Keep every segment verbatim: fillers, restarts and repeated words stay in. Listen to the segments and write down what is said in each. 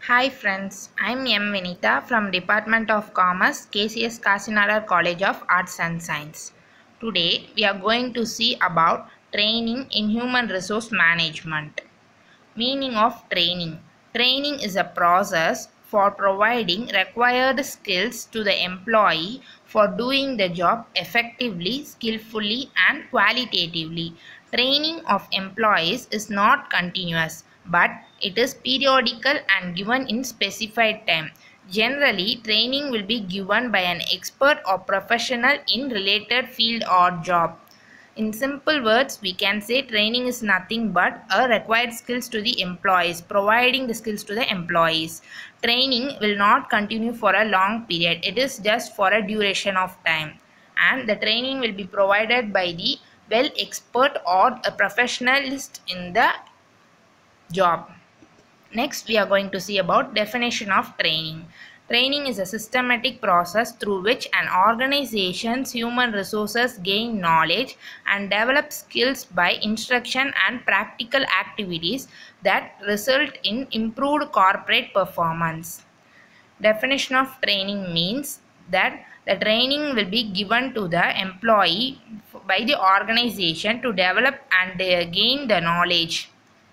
Hi friends, I'm M. Vinita from Department of Commerce, K C S Kasinadar College of Arts and Science. Today we are going to see about training in human resource management. Meaning of training. Training is a process for providing required skills to the employee for doing the job effectively, skillfully, and qualitatively. Training of employees is not continuous, but it is periodical and given in specified time. Generally, training will be given by an expert or professional in related field or job. In simple words, we can say training is nothing but a required skills to the employees, providing the skills to the employees. Training will not continue for a long period. It is just for a duration of time. And the training will be provided by the well expert or a professionalist in the job. Next, we are going to see about definition of training. Training is a systematic process through which an organization's human resources gain knowledge and develop skills by instruction and practical activities that result in improved corporate performance. Definition of training means that the training will be given to the employee by the organization to develop and gain the knowledge.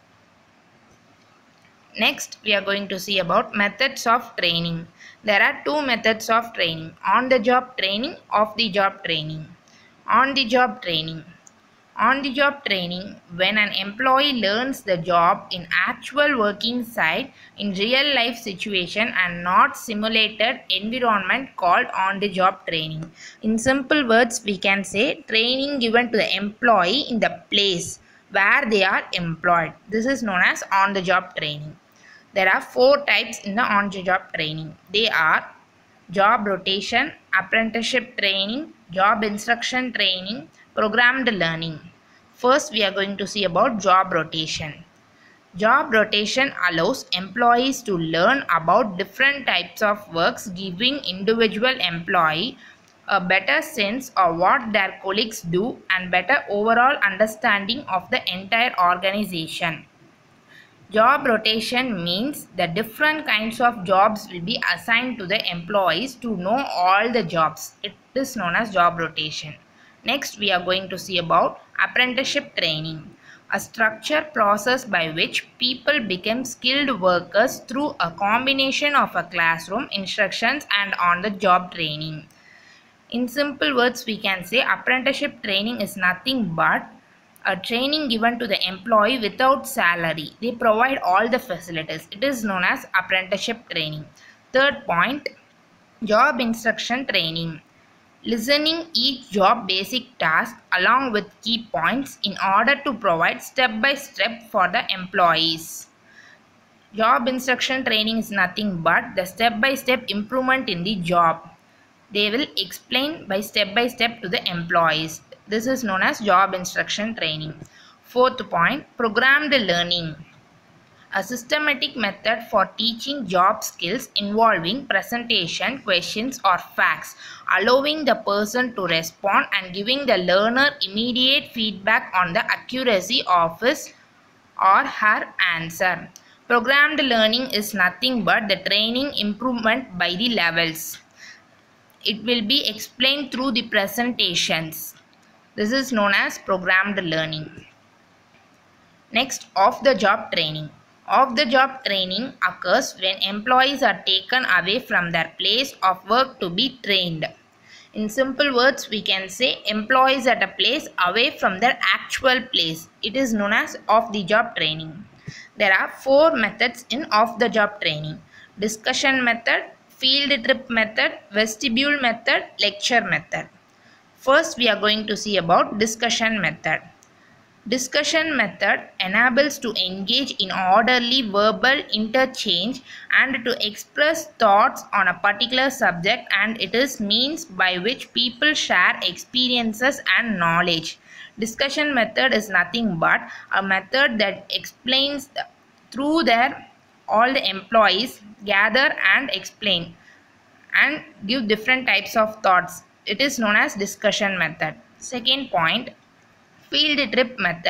Next, we are going to see about methods of training. There are two methods of training: on-the-job training, off-the-job training. On-the-job training. On-the-job training, when an employee learns the job in actual working site in real life situation and not simulated environment, called on-the-job training. In simple words, we can say training given to the employee in the place where they are employed. This is known as on-the-job training. There are four types in the on-the-job training. They are job rotation, apprenticeship training, job instruction training, programmed learning. First, we are going to see about job rotation. Job rotation allows employees to learn about different types of works, giving individual employee a better sense of what their colleagues do and better overall understanding of the entire organization. Job rotation means that different kinds of jobs will be assigned to the employees to know all the jobs. It is known as job rotation. Next, we are going to see about apprenticeship training, a structured process by which people become skilled workers through a combination of a classroom instructions and on-the-job training. In simple words, we can say apprenticeship training is nothing but a training given to the employee without salary. They provide all the facilities. It is known as apprenticeship training. Third point, job instruction training. Listening each job basic task along with key points in order to provide step by step for the employees. Job instruction training is nothing but the step by step improvement in the job. They will explain by step by step to the employees. This is known as job instruction training. Fourth point, programmed learning. A systematic method for teaching job skills involving presentation, questions or facts, allowing the person to respond and giving the learner immediate feedback on the accuracy of his or her answer. Programmed learning is nothing but the training improvement by the levels. It will be explained through the presentations. This is known as programmed learning. Next, off-the-job training. Off-the-job training occurs when employees are taken away from their place of work to be trained. In simple words, we can say employees at a place away from their actual place. It is known as off-the-job training. There are four methods in off-the-job training: discussion method, field trip method, vestibule method, lecture method. First, we are going to see about discussion method. Discussion method enables to engage in orderly verbal interchange and to express thoughts on a particular subject, and it is means by which people share experiences and knowledge. Discussion method is nothing but a method that explains the, through their all the employees gather and explain and give different types of thoughts. It is known as discussion method. Second point, field trip method.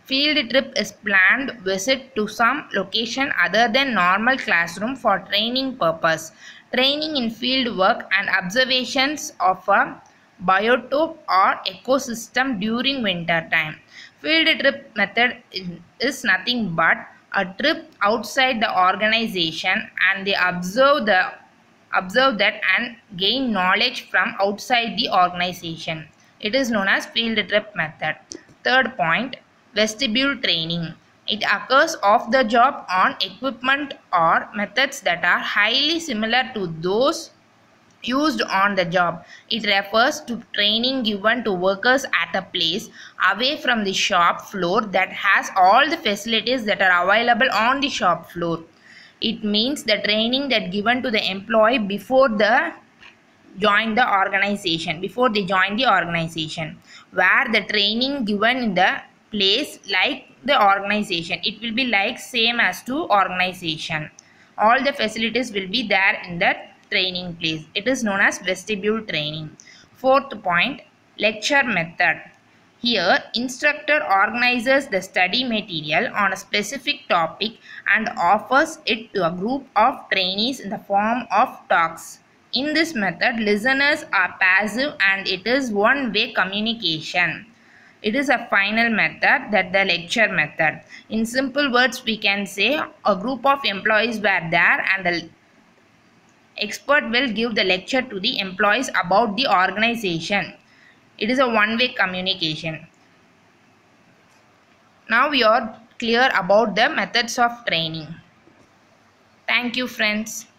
Field trip is planned visit to some location other than normal classroom for training purpose. Training in field work and observations of a biotope or ecosystem during winter time. Field trip method is nothing but a trip outside the organization and they observe the observe that and gain knowledge from outside the organization. It is known as field trip method. Third point, vestibule training. It occurs off the job on equipment or methods that are highly similar to those used on the job. It refers to training given to workers at a place away from the shop floor that has all the facilities that are available on the shop floor. It means the training that given to the employee before the join the organization before they join the organization, where the training given in the place like the organization, it will be like same as to organization. All the facilities will be there in that training place. It is known as vestibule training. Fourth point, lecture method. Here, instructor organizes the study material on a specific topic and offers it to a group of trainees in the form of talks. In this method, listeners are passive and it is one-way communication. It is a final method, that the lecture method. In simple words, we can say a group of employees were there and the expert will give the lecture to the employees about the organization. It is a one-way communication. Now we are clear about the methods of training. Thank you, friends.